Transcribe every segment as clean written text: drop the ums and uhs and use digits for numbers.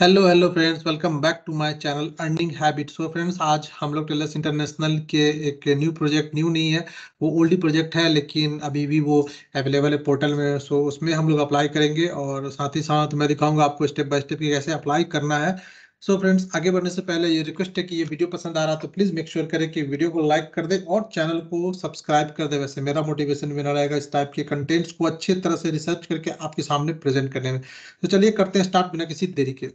Hello hello friends, welcome back to my channel earning habit. So friends, आज हम लोग tailors international के एक न्यू प्रोजेक्ट, न्यू नहीं है, वो ओल्ड ही प्रोजेक्ट है, लेकिन अभी भी वो अवेलेबल है पोर्टल में। सो उसमें हम लोग अप्लाई करेंगे और साथ ही साथ मैं दिखाऊंगा आपको स्टेप बाय स्टेप कि कैसे अप्लाई करना है। सो फ्रेंड्स, आगे बढ़ने से पहले ये रिक्वेस्ट है कि ये वीडियो पसंद आ रहा तो प्लीज मेक श्योर करें कि वीडियो को लाइक कर दे और चैनल को सब्सक्राइब कर दे। वैसे मेरा मोटिवेशन बना रहेगा इस टाइप के कंटेंट्स को अच्छी तरह से रिसर्च करके आपके सामने प्रेजेंट करने में। तो चलिए करते हैं स्टार्ट बिना किसी देरी के।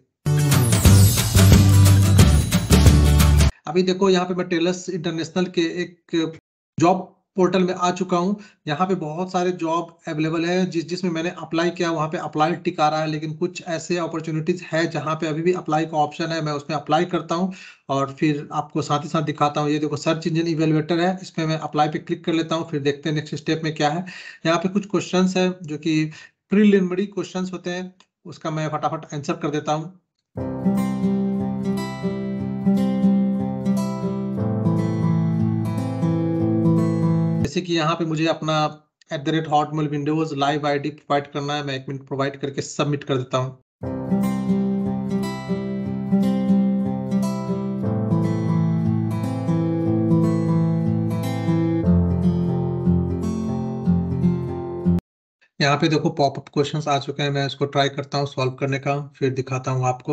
अभी देखो, यहाँ पे मैं टेलर्स इंटरनेशनल के एक जॉब पोर्टल में आ चुका हूँ। यहाँ पे बहुत सारे जॉब अवेलेबल है जिसमें मैंने अप्लाई किया, वहाँ पे अप्लाई टिक आ रहा है, लेकिन कुछ ऐसे अपॉर्चुनिटीज है जहाँ पे अभी भी अप्लाई का ऑप्शन है। मैं उसमें अप्लाई करता हूँ और फिर आपको साथ ही साथ दिखाता हूँ। ये देखो, सर्च इंजन इवेलुएटर है, इसमें मैं अप्लाई पे क्लिक कर लेता हूँ, फिर देखते हैं नेक्स्ट स्टेप में क्या है। यहाँ पे कुछ क्वेश्चन है जो कि प्रीलिमिनरी क्वेश्चन होते हैं, उसका मैं फटाफट आंसर कर देता हूँ। जैसे कि यहाँ पे मुझे अपना @hotmail Windows live ID provide करना है। मैं 1 मिनट प्रोवाइड करके सबमिट कर देता हूँ। यहाँ पे देखो पॉपअप क्वेश्चंस आ चुके हैं, मैं इसको ट्राई करता हूँ सॉल्व करने का, फिर दिखाता हूँ आपको।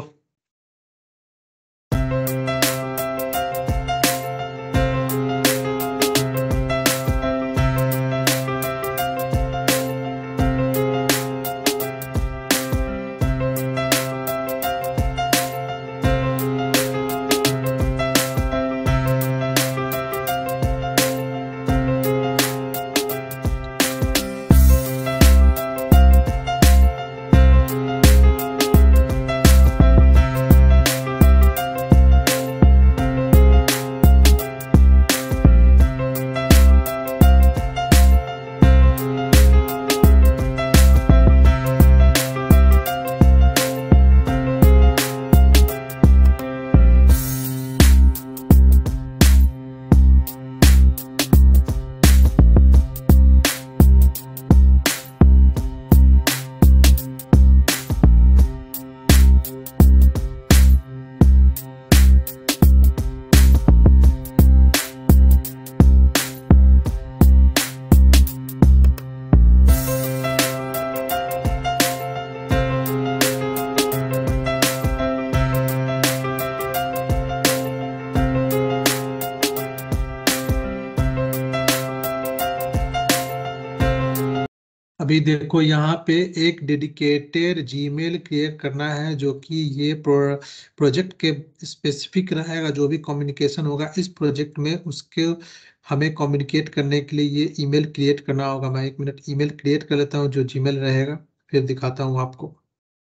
अभी देखो, यहाँ पे एक डेडिकेटेड जीमेल क्रिएट करना है, जो कि ये प्रोजेक्ट के स्पेसिफिक रहेगा। जो भी कम्युनिकेशन होगा इस प्रोजेक्ट में, उसके हमें कम्युनिकेट करने के लिए ये ईमेल क्रिएट करना होगा। मैं 1 मिनट ईमेल क्रिएट कर लेता हूँ जो जीमेल रहेगा, फिर दिखाता हूँ आपको।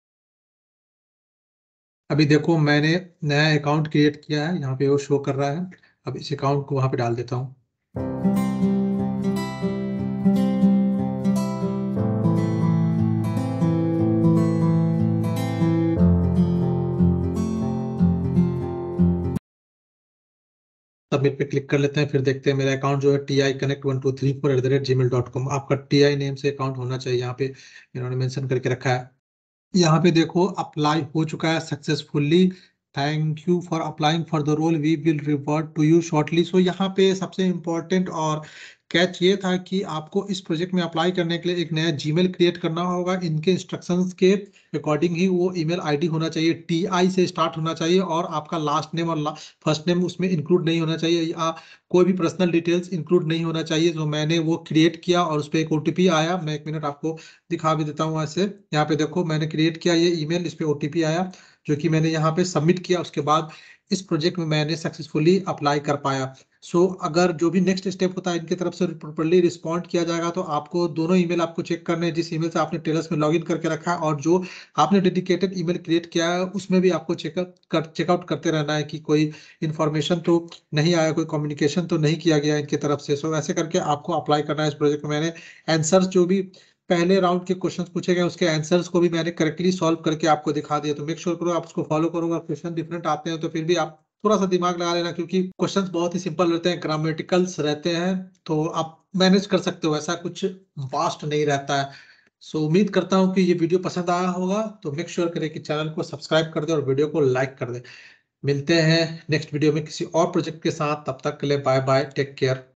अभी देखो, मैंने नया अकाउंट क्रिएट किया है, यहाँ पे वो शो कर रहा है। अब इस अकाउंट को वहाँ पे डाल देता हूँ। सबमिट पे क्लिक कर लेते हैं, फिर देखते हैं। मेरा अकाउंट जो है TIConnect1234@gmail.com, आपका TI नेम से अकाउंट होना चाहिए। यहाँ पे इन्होंने मेंशन करके रखा है। यहाँ पे देखो, अप्लाई हो चुका है successfully. Thank you for applying for the role, we will revert to you shortly. So यहाँ पे सबसे इम्पोर्टेंट और कैच ये था कि आपको इस प्रोजेक्ट में अप्लाई करने के लिए एक नया जीमेल क्रिएट करना होगा। इनके इंस्ट्रक्शंस के अकॉर्डिंग ही वो ईमेल आईडी होना चाहिए, TI से स्टार्ट होना चाहिए, और आपका लास्ट नेम और फर्स्ट नेम उसमें इंक्लूड नहीं होना चाहिए, या कोई भी पर्सनल डिटेल्स इंक्लूड नहीं होना चाहिए। जो मैंने वो क्रिएट किया और उस पर एक OTP आया। मैं 1 मिनट आपको दिखा भी देता हूँ ऐसे। यहाँ पे देखो, मैंने क्रिएट किया ये ईमेल, इस पे OTP आया जो कि मैंने यहाँ पे सबमिट किया। उसके बाद इस प्रोजेक्ट में मैंने सक्सेसफुली अप्लाई कर पाया। सो अगर जो भी नेक्स्ट स्टेप होता है इनकी तरफ से प्रॉपर्ली रिस्पॉन्ड किया जाएगा, तो आपको दोनों ईमेल आपको चेक करने हैं। जिस ईमेल से आपने टेलर्स में लॉगिन करके रखा है और जो आपने डेडिकेटेड ईमेल क्रिएट किया है, उसमें भी आपको चेकआउट करते रहना है कि कोई इन्फॉर्मेशन तो नहीं आया, कोई कम्युनिकेशन तो नहीं किया गया इनकी तरफ से। सो ऐसे करके आपको अप्लाई करना है इस प्रोजेक्ट में। मैंने आंसर्स जो भी पहले राउंड के क्वेश्चंस पूछे गए, उसके आंसर्स को भी मैंने करेक्टली सॉल्व करके आपको दिखा दिया। तो मेक श्योर करो आप उसको फॉलो करो। अगर क्वेश्चन डिफरेंट आते हैं तो फिर भी आप थोड़ा सा दिमाग लगा लेना, क्योंकि क्वेश्चंस बहुत ही सिंपल रहते हैं, ग्रामेटिकल्स रहते हैं, तो आप मैनेज कर सकते हो। ऐसा कुछ वास्ट नहीं रहता है। सो उम्मीद करता हूँ कि ये वीडियो पसंद आया होगा, तो मेक श्योर करें कि चैनल को सब्सक्राइब कर दे और वीडियो को लाइक कर दे। मिलते हैं नेक्स्ट वीडियो में किसी और प्रोजेक्ट के साथ, तब तक के लिए बाय बाय, टेक केयर।